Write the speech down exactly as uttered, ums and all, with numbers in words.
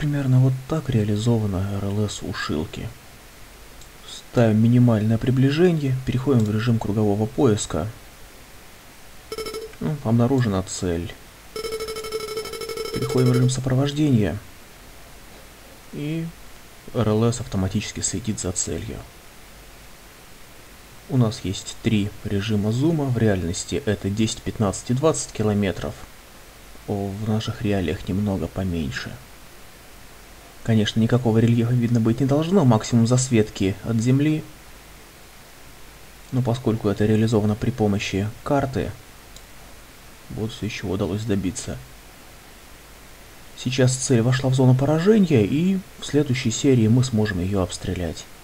Примерно вот так реализована эр эл эс-ушилки. Ставим минимальное приближение, переходим в режим кругового поиска. Ну, обнаружена цель. Переходим в режим сопровождения. И эр эл эс автоматически следит за целью. У нас есть три режима зума. В реальности это десять, пятнадцать и двадцать километров. В наших реалиях немного поменьше. Конечно, никакого рельефа видно быть не должно, максимум засветки от Земли. Но поскольку это реализовано при помощи карты, вот все еще удалось добиться. Сейчас цель вошла в зону поражения, и в следующей серии мы сможем ее обстрелять.